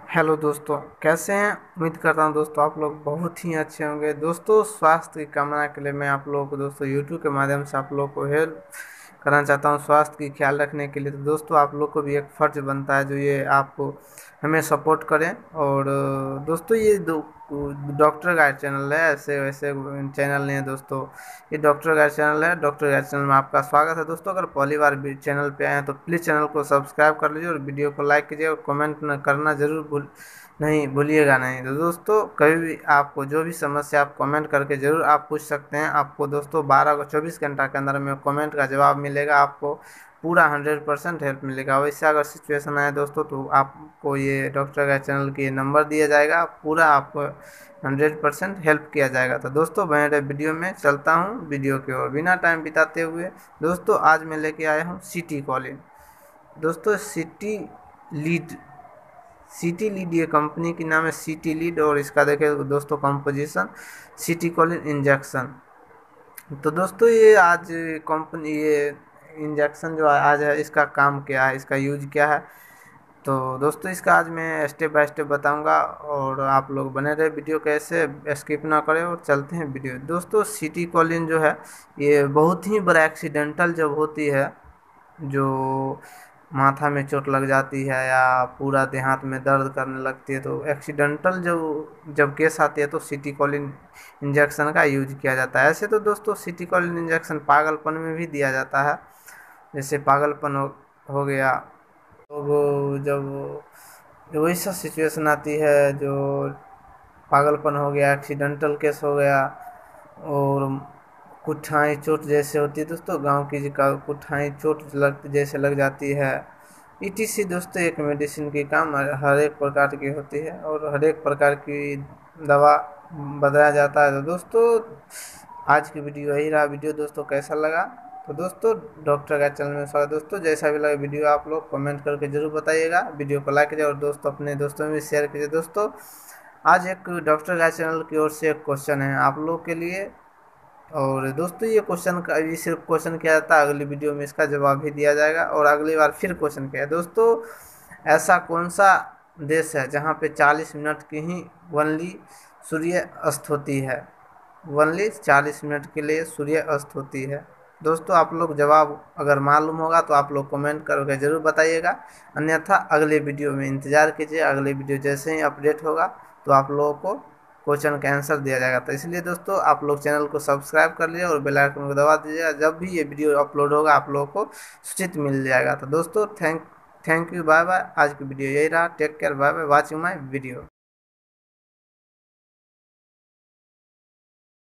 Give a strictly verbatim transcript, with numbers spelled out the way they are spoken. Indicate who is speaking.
Speaker 1: Hello दोस्तों, कैसे हैं। उम्मीद करता हूं दोस्तों आप लोग बहुत ही अच्छे होंगे। दोस्तों स्वास्थ्य की कामना के लिए मैं आप लोगों को दोस्तों यूट्यूब के माध्यम से आप लोगों को हेल्प करना चाहता हूं स्वास्थ्य की ख्याल रखने के लिए। तो दोस्तों आप लोग को भी एक फ़र्ज बनता है जो ये आपको हमें सपोर्ट करें। और अ, दोस्तों ये दो डॉक्टर गाइड चैनल है, ऐसे वैसे चैनल नहीं है दोस्तों। ये डॉक्टर गाइड चैनल है। डॉक्टर गाइड चैनल में आपका स्वागत है दोस्तों। अगर पहली बार भी चैनल पे आए हैं तो प्लीज़ चैनल को सब्सक्राइब कर लीजिए और वीडियो को लाइक कीजिए और कमेंट न करना ज़रूर भूल नहीं भूलिएगा नहीं। तो दोस्तों कभी भी आपको जो भी समस्या आप कमेंट करके ज़रूर आप पूछ सकते हैं। आपको दोस्तों बारह चौबीस घंटा के अंदर में कमेंट का जवाब मिलेगा। आपको पूरा हंड्रेड परसेंट हेल्प मिलेगा। वैसे अगर सिचुएशन आए दोस्तों तो आपको ये डॉक्टर का चैनल की नंबर दिया जाएगा, पूरा आपको हंड्रेड परसेंट हेल्प किया जाएगा। तो दोस्तों मेरे वीडियो में चलता हूँ वीडियो की ओर बिना टाइम बिताते हुए। दोस्तों आज मैं लेके आया हूँ सिटी कॉलिन। दोस्तों सिटी लीड सिटी लीड ये कंपनी की नाम है सिटी लीड। और इसका देखें दोस्तों कंपोजिशन सिटी कॉलिन इंजेक्शन। तो दोस्तों ये आज कंपनी ये इंजेक्शन जो आज है इसका काम क्या है, इसका यूज क्या है। तो दोस्तों इसका आज मैं स्टेप बाय स्टेप बताऊंगा और आप लोग बने रहे वीडियो कैसे स्किप ना करें। और चलते हैं वीडियो। दोस्तों सिटी कॉलिन जो है ये बहुत ही बड़ा एक्सीडेंटल जब होती है, जो माथा में चोट लग जाती है या पूरा देहात में दर्द करने लगती है, तो एक्सीडेंटल जो जब केस आती है तो सिटी कॉलिन इंजेक्शन का यूज किया जाता है। ऐसे तो दोस्तों सिटी कॉलिन इंजेक्शन पागलपन में भी दिया जाता है। जैसे पागलपन हो, हो गया तो वो जब जब वैसा सिचुएशन आती है, जो पागलपन हो गया, एक्सीडेंटल केस हो गया और कुठाई चोट जैसे होती है दोस्तों, गांव की जी का कुठाई चोट लग जैसे लग जाती है। ईटीसी दोस्तों एक मेडिसिन की काम हर एक प्रकार की होती है और हर एक प्रकार की दवा बताया जाता है। तो दोस्तों आज की वीडियो यही रहा। वीडियो दोस्तों कैसा लगा तो दोस्तों डॉक्टर का चैनल में स्वागत। दोस्तों जैसा भी लगा वीडियो आप लोग कमेंट करके जरूर बताइएगा। वीडियो को लाइक कीजिए और दोस्तों अपने दोस्तों में भी शेयर कीजिए। दोस्तों आज एक डॉक्टर का चैनल की ओर से एक क्वेश्चन है आप लोग के लिए। और दोस्तों ये क्वेश्चन का अभी सिर्फ क्वेश्चन किया जाता है, अगली वीडियो में इसका जवाब भी दिया जाएगा और अगली बार फिर क्वेश्चन किया है। दोस्तों ऐसा कौन सा देश है जहाँ पे चालीस मिनट की ही वनली सूर्य अस्त होती है, वनली चालीस मिनट के लिए सूर्य अस्त होती है। दोस्तों आप लोग जवाब अगर मालूम होगा तो आप लोग कमेंट करके ज़रूर बताइएगा, अन्यथा अगले वीडियो में इंतज़ार कीजिए। अगले वीडियो जैसे ही अपडेट होगा तो आप लोगों को क्वेश्चन का आंसर दिया जाएगा। तो इसलिए दोस्तों आप लोग चैनल को सब्सक्राइब कर लीजिए और बेल आइकन को दबा दीजिएगा। जब भी ये वीडियो अपलोड होगा आप लोगों को सूचित मिल जाएगा। तो दोस्तों thank thank you, bye bye. आज की वीडियो यही रहा। Take care, bye bye, watching my video.